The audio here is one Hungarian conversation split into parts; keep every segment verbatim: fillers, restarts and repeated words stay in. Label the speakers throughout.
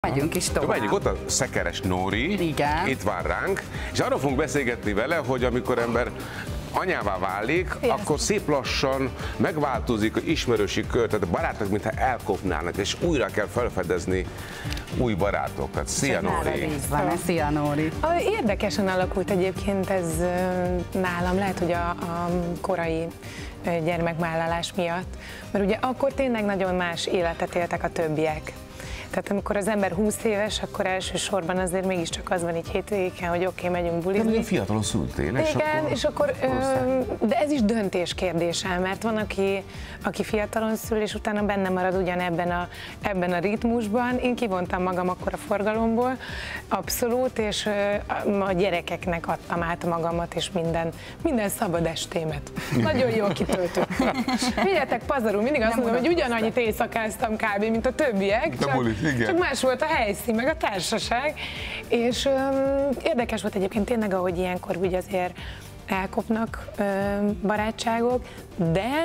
Speaker 1: Megyünk is tovább.
Speaker 2: Megyünk, ott a Szekeres Nóri,
Speaker 1: igen.
Speaker 2: Itt vár ránk, és arra fogunk beszélgetni vele, hogy amikor ember anyává válik, yes. akkor szép lassan megváltozik az ismerősi kör, tehát a barátok mintha elkopnának, és újra kell felfedezni új barátokat. Szia Nóri!
Speaker 1: Van, szia Nóri!
Speaker 3: Érdekesen alakult egyébként ez nálam, lehet, hogy a, a korai gyermekvállalás miatt, mert ugye akkor tényleg nagyon más életet éltek a többiek. Tehát amikor az ember húsz éves, akkor elsősorban azért mégiscsak az van így hétvégén, hogy oké, okay, megyünk bulizni.
Speaker 2: De fiatalon szültél,
Speaker 3: igen, és akkor, és akkor ö, de ez is döntés kérdése, mert van, aki, aki fiatalon szül, és utána benne marad ugyanebben a, ebben a ritmusban. Én kivontam magam akkor a forgalomból, abszolút, és ö, a gyerekeknek adtam át magamat, és minden, minden szabad estémet. Nagyon jól kitöltöttem. Figyeljetek, pazarul, mindig azt mondom, hogy ugyanannyit éjszakáztam kb. Mint a többiek.
Speaker 2: Igen.
Speaker 3: Csak más volt a helyszín, meg a társaság, és öm, érdekes volt egyébként tényleg, ahogy ilyenkor ugye azért elkopnak öm, barátságok, de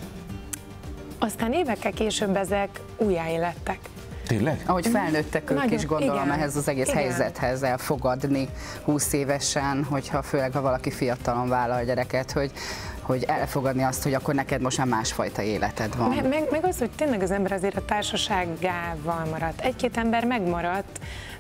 Speaker 3: aztán évekkel később ezek újjáélettek.
Speaker 2: Tényleg?
Speaker 1: Ahogy felnőttek ők
Speaker 3: Nagyon,
Speaker 1: is, gondolom,
Speaker 3: igen,
Speaker 1: ehhez az egész
Speaker 3: igen. helyzethez
Speaker 1: elfogadni húsz évesen, hogyha főleg ha valaki fiatalon vállal gyereket, hogy hogy elfogadni azt, hogy akkor neked most már másfajta életed van.
Speaker 3: Meg, meg, meg az, hogy tényleg az ember azért a társaságával maradt. Egy-két ember megmaradt,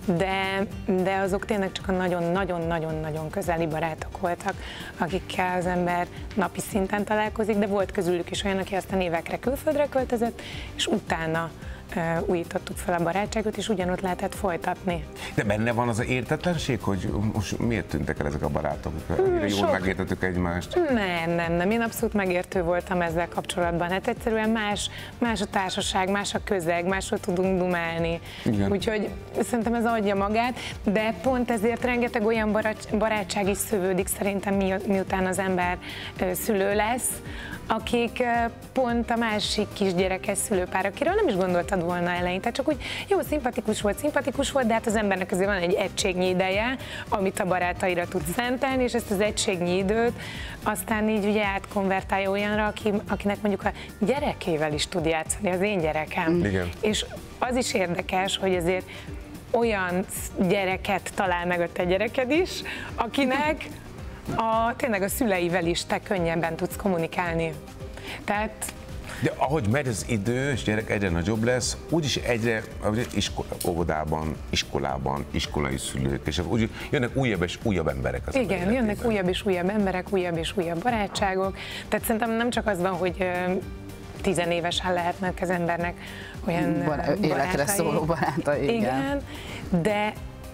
Speaker 3: de, de azok tényleg csak a nagyon-nagyon-nagyon-nagyon közeli barátok voltak, akikkel az ember napi szinten találkozik, de volt közülük is olyan, aki aztán évekre külföldre költözött, és utána Uh, újítottuk fel a barátságot, és ugyanott lehetett folytatni.
Speaker 2: De benne van az értetlenség, hogy most miért tűntek el ezek a barátok?
Speaker 3: Hmm,
Speaker 2: jól
Speaker 3: sok...
Speaker 2: megértettük egymást?
Speaker 3: Nem, nem, nem. Én abszolút megértő voltam ezzel kapcsolatban. Hát egyszerűen más, más a társaság, más a közeg, másról tudunk dumálni. Igen. Úgyhogy szerintem ez adja magát, de pont ezért rengeteg olyan barát, barátság is szövődik szerintem, mi, miután az ember szülő lesz, akik pont a másik kisgyerekes szülőpár, akiről nem is gondoltad volna eleinte, csak úgy jó, szimpatikus volt, szimpatikus volt, de hát az embernek azért van egy egységnyi ideje, amit a barátaira tud szentelni, és ezt az egységnyi időt aztán így ugye átkonvertálja olyanra, aki, akinek mondjuk a gyerekével is tud játszani, az én gyerekem.
Speaker 2: Igen.
Speaker 3: És az is érdekes, hogy azért olyan gyereket talál meg a te gyereked is, akinek A, tényleg a szüleivel is te könnyebben tudsz kommunikálni. Tehát...
Speaker 2: De ahogy megy az idő, és gyerek egyre nagyobb lesz, úgyis egyre iskola, óvodában, iskolában, iskolai szülők, és úgy jönnek újabb és újabb emberek az
Speaker 3: igen, jönnek életében. Újabb és újabb emberek, újabb és újabb barátságok. Tehát szerintem nem csak az van, hogy tizenévesen lehetnek az embernek olyan
Speaker 1: Bar- életre szóló barátai. Igen,
Speaker 3: igen, de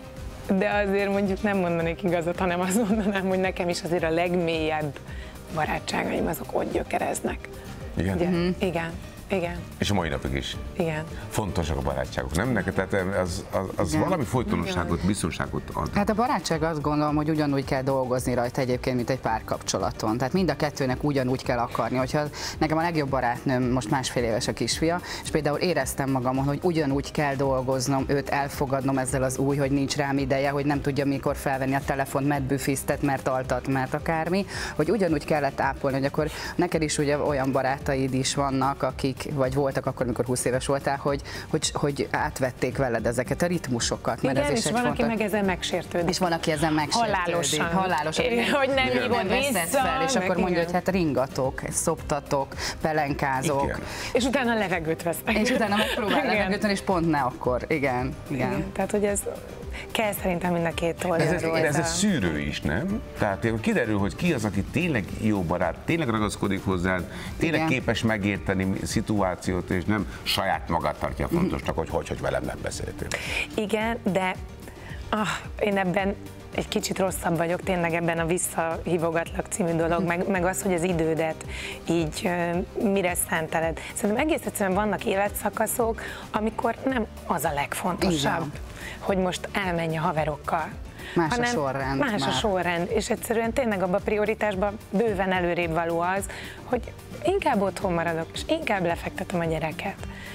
Speaker 3: De azért mondjuk nem mondanék igazat, hanem azt mondanám, hogy nekem is azért a legmélyebb barátságaim azok ott gyökereznek.
Speaker 2: Igen?
Speaker 3: Ugye? Mm-hmm. Igen. Igen.
Speaker 2: És a mai napig is.
Speaker 3: Igen.
Speaker 2: Fontosak a barátságok, nem neked? Tehát az, az, az valami folytonosságot, biztonságot ad.
Speaker 1: Hát a barátság, azt gondolom, hogy ugyanúgy kell dolgozni rajta egyébként, mint egy párkapcsolaton. Tehát mind a kettőnek ugyanúgy kell akarni. Hogyha nekem a legjobb barátnőm most másfél éves a kisfia, és például éreztem magamon, hogy ugyanúgy kell dolgoznom, őt elfogadnom ezzel az új, hogy nincs rám ideje, hogy nem tudja mikor felvenni a telefont, mert büfisztet, mert altat, mert akármi, hogy ugyanúgy kellett ápolni, hogy akkor neked is ugye olyan barátaid is vannak, akik vagy voltak akkor, amikor húsz éves voltál, hogy, hogy, hogy átvették veled ezeket a ritmusokat.
Speaker 3: Mert igen, ez és van, fontos... aki meg ezen megsértődik.
Speaker 1: És van, aki ezen megsértődik.
Speaker 3: Halálosan.
Speaker 1: Halálosan.
Speaker 3: É, hogy nem hívod vissza.
Speaker 1: Fel, és akkor mondja, hogy hát ringatok, szoptatok, pelenkázok. Igen.
Speaker 3: És utána levegőt vesznek.
Speaker 1: És utána megpróbál levegőt, és pont ne akkor. Igen. Igen.
Speaker 3: Igen. Tehát, hogy ez kell szerintem mind a két oldalról.
Speaker 2: Ez, ez, ez egy szűrő is, nem? Tehát kiderül, hogy ki az, aki tényleg jó barát, tényleg ragaszkodik hozzád, tényleg igen. képes megérteni szituációt, és nem saját magát tartja fontosnak, hogy hogy, hogy velem nem beszéltél.
Speaker 3: Igen, de ah, én ebben egy kicsit rosszabb vagyok, tényleg ebben a visszahívogatlak című dolog, meg, meg az, hogy az idődet így uh, mire szenteled. Szerintem egész egyszerűen vannak életszakaszok, amikor nem az a legfontosabb, igen. hogy most elmenj a haverokkal.
Speaker 1: Más a sorrend.
Speaker 3: Más már. a sorrend, és egyszerűen tényleg abban a prioritásban bőven előrébb való az, hogy inkább otthon maradok, és inkább lefektetem a gyereket.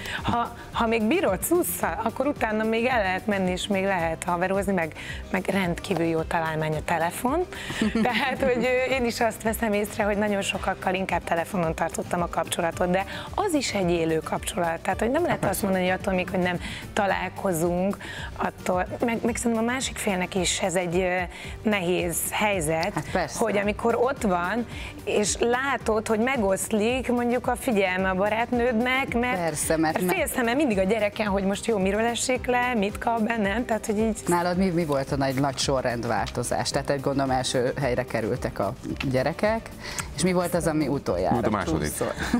Speaker 3: ha, ha még bírod szusszal, akkor utána még el lehet menni, és még lehet haverozni, meg, meg rendkívül jó találmány a telefon. Tehát, hogy én is azt veszem észre, hogy nagyon sokakkal inkább telefonon tartottam a kapcsolatot, de az is egy élő kapcsolat. Tehát, hogy nem lehet azt mondani, hogy attól még, hogy nem találkozunk, attól, meg, meg szerintem a másik félnek is ez egy nehéz helyzet,
Speaker 1: hát
Speaker 3: hogy amikor ott van, és látod, hogy megoszlik mondjuk a figyelme a barátnődnek, mert,
Speaker 1: persze, mert,
Speaker 3: mert félsz, mert mindig a gyereken, hogy most jó, miről esik le, mit kap bennem, tehát hogy így...
Speaker 1: Nálad mi, mi volt a nagy, nagy sorrendváltozás? Tehát egy gondolom első helyre kerültek a gyerekek, és mi volt az, ami utoljára?
Speaker 2: A második.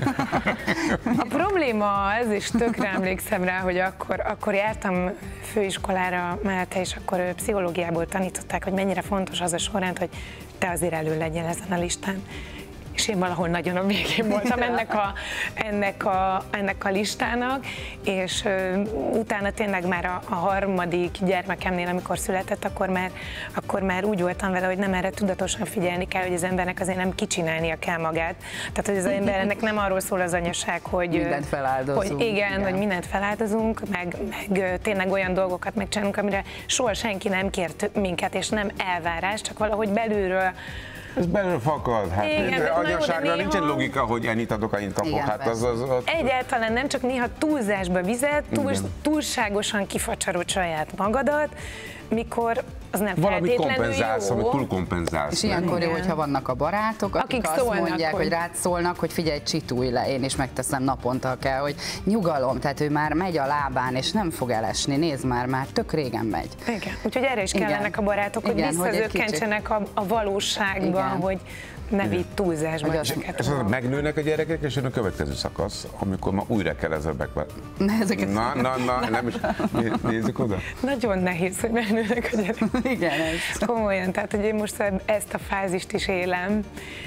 Speaker 3: A probléma az, és tökre emlékszem rá, hogy akkor, akkor jártam főiskolára mellette, és akkor pszichológiából tanították, hogy mennyire fontos az a sorrend, hogy te azért elő legyen ezen a listán. És én valahol nagyon a végén voltam ennek a, ennek a, ennek a listának, és ö, utána tényleg már a, a harmadik gyermekemnél, amikor született, akkor már, akkor már úgy voltam vele, hogy nem erre tudatosan figyelni kell, hogy az embernek azért nem kicsinálnia kell magát. Tehát, hogy az embernek nem arról szól az anyaság, hogy
Speaker 1: mindent feláldozunk.
Speaker 3: Hogy igen, igen, hogy mindent feláldozunk, meg, meg tényleg olyan dolgokat megcsinálunk, amire soha senki nem kért minket, és nem elvárás, csak valahogy belülről.
Speaker 2: Ez belőle fakad. Hát anyaságra nincsen
Speaker 3: néha...
Speaker 2: logika, hogy ennyit adok, annyit kapok.
Speaker 1: Igen,
Speaker 2: hát az, az, az...
Speaker 3: Egyáltalán nem, csak néha túlzásba vizet, túl, túlságosan kifacsarod saját magadat, mikor az nem
Speaker 2: valamit
Speaker 3: feltétlenül
Speaker 2: kompenzálsz,
Speaker 3: jó.
Speaker 2: amit túlkompenzálsz.
Speaker 1: És ilyenkor jó, hogyha vannak a barátok, akik,
Speaker 3: akik
Speaker 1: azt
Speaker 3: szólnak,
Speaker 1: mondják, hogy...
Speaker 3: hogy
Speaker 1: rád szólnak, hogy figyelj, csitulj le, én is megteszem naponta kell, hogy nyugalom, tehát ő már megy a lábán, és nem fog elesni, nézd már, már tök régen megy.
Speaker 3: Igen, úgyhogy erre is
Speaker 1: Igen.
Speaker 3: kellenek a barátok, hogy visszazökkentsenek a, a valóságban,
Speaker 1: igen.
Speaker 3: hogy ne vidd túlzásba
Speaker 1: ezeket.
Speaker 2: És megnőnek a gyerekek, és jön a következő szakasz, amikor ma újra kell ezzel
Speaker 1: ezeket
Speaker 2: Na, na, na, nem is nézzük oda.
Speaker 3: Nagyon nehéz, hogy megnőnek a gyerekek.
Speaker 1: Igen, ez.
Speaker 3: Komolyan, tehát hogy én most ezt a fázist is élem.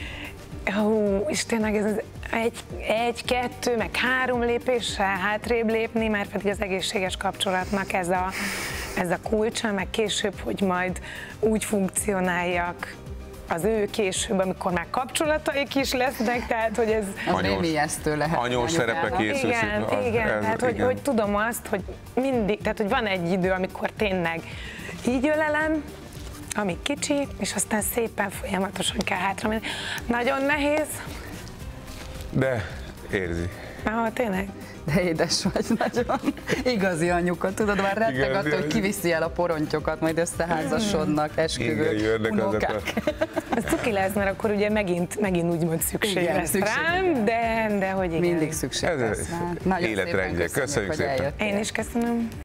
Speaker 3: Hú, és tényleg ez az egy, egy, kettő, meg három lépéssel hátrébb lépni, mert pedig az egészséges kapcsolatnak ez a, ez a kulcsa, meg később, hogy majd úgy funkcionáljak az ő később, amikor már kapcsolataik is lesznek, tehát hogy ez...
Speaker 1: Az nem ijesztő lehet.
Speaker 2: Anyós szerepe készül.
Speaker 3: Igen,
Speaker 2: az,
Speaker 3: igen,
Speaker 2: ez,
Speaker 3: tehát hogy,
Speaker 2: igen.
Speaker 3: hogy tudom azt, hogy mindig, tehát hogy van egy idő, amikor tényleg így ölelem, amíg kicsi, és aztán szépen folyamatosan kell hátra menni. Nagyon nehéz.
Speaker 2: De érzi.
Speaker 3: Ah, tényleg.
Speaker 1: De édes vagy nagyon. Igazi anyuka, tudod, már retteg attól, hogy kiviszi el a porontyokat, majd összeházasodnak, esküvők, unokák.
Speaker 3: Ez cuki lesz, mert akkor ugye megint, megint úgymond szükség
Speaker 1: Igen,
Speaker 3: lesz
Speaker 1: szükség
Speaker 3: rám, de, de hogy igen.
Speaker 1: Mindig szükség lesz rá. Nagyon
Speaker 2: Életrendje.
Speaker 1: szépen köszönjük,
Speaker 2: Köszönjük
Speaker 1: hogy
Speaker 2: szépen.
Speaker 1: eljöttél.
Speaker 3: Én is köszönöm.